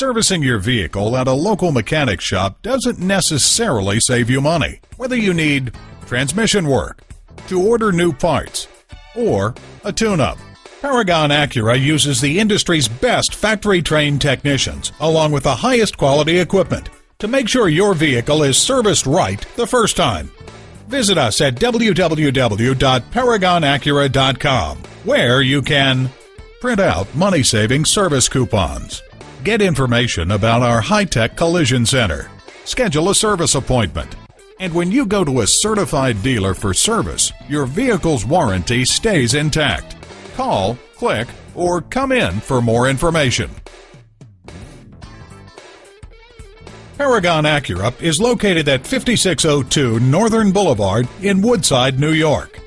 Servicing your vehicle at a local mechanic shop doesn't necessarily save you money. Whether you need transmission work, to order new parts, or a tune-up, Paragon Acura uses the industry's best factory-trained technicians along with the highest quality equipment to make sure your vehicle is serviced right the first time. Visit us at www.paragonacura.com, where you can print out money-saving service coupons, get information about our high-tech collision center, schedule a service appointment, and when you go to a certified dealer for service, your vehicle's warranty stays intact. Call, click, or come in for more information. Paragon Acura is located at 5602 Northern Boulevard in Woodside, New York.